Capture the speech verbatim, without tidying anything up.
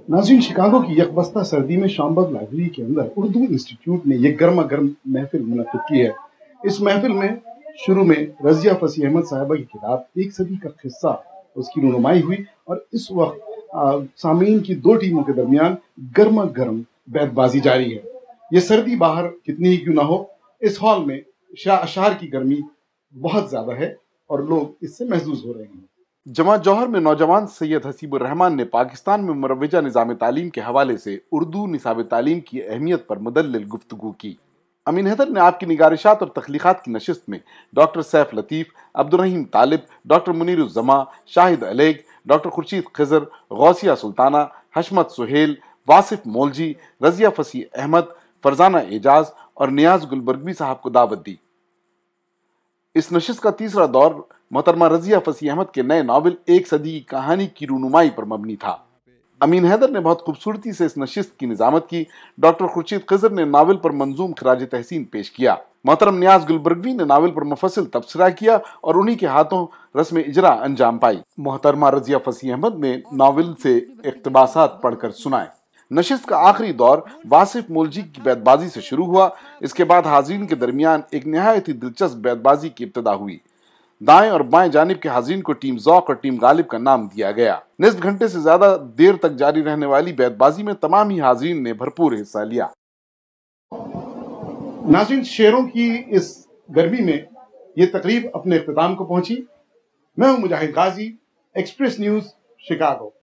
नाज़रीन, शिकागो की यकबस्ता सर्दी में शामबग लाइब्रेरी के अंदर उर्दू इंस्टीट्यूट ने यह गर्मा गर्म महफिल मुनक्किद की है। इस महफिल में शुरू में रज़िया फसीह अहमद साहिबा की किताब एक सदी का किस्सा उसकी रुनुमाई हुई और इस वक्त सामीन की दो टीमों के दरमियान गर्मा गर्म बैतबाजी जारी है। ये सर्दी बाहर कितनी ही क्यों ना हो, इस हॉल में अशार की गर्मी बहुत ज्यादा है और लोग इससे महसूस हो रहे हैं। जमा जौहर में नौजवान सैयद हसीबुर रहमान ने पाकिस्तान में मुरव्वजा निज़ाम तालीम के हवाले से उर्दू निसाब तालीम की अहमियत पर मुदल्लिल गुफ्तगू की। अमीन हैदर ने आपकी निगारिशात और तख्लीक़ात की नशिस्त में doctor Saif Latif, Abdurrahim Talib, doctor Muniruzzaman, Shahid Aleg, doctor Khurshid Khizar, Gausia Sultana, Hashmat Suhail, Wasif Molji, Razia Fasih Ahmad, Farzana Ejaz और नियाज गुलबर्गवी साहब को दावत दी। इस नशिस्त का तीसरा दौर मोहतरमा रज़िया फसीह अहमद के नए नावल एक सदी की कहानी की रूनुमाई पर मबनी था। अमीन हैदर ने बहुत खूबसूरती से इस नशिस्त की निजामत की। डॉक्टर खुर्शीद खिज़र ने नावल पर मंजूम खराज तहसीन पेश किया। मोहतरम नियाज गुलबर्गवी ने नावल पर मुफस्सिल तबसरा किया और उन्हीं के हाथों रस्म इजरा अंजाम पाई। मोहतरमा रज़िया फसीह अहमद ने नावल से इक़्तिबासात पढ़कर सुनाए। नशिस्त का आखिरी दौर वासिफ मोलजी की बैतबाजी से शुरू हुआ। इसके बाद हाज़रीन के दरमियान एक निहायत ही दिलचस्प बैतबाजी की इब्तिदा हुई। दाएं और बाएं जानिब के हाज़रीन को टीम ज़ौक़ और टीम गालिब का नाम दिया गया। निस्फ घंटे से ज्यादा देर तक जारी रहने वाली बैतबाजी में तमाम ही हाज़रीन ने भरपूर हिस्सा लिया। नाज़रीन, शेरों की इस गर्मी में ये तकरीब अपने इख्तिताम को पहुंची। मैं हूं मुजाहिद गाजी, एक्सप्रेस न्यूज, शिकागो।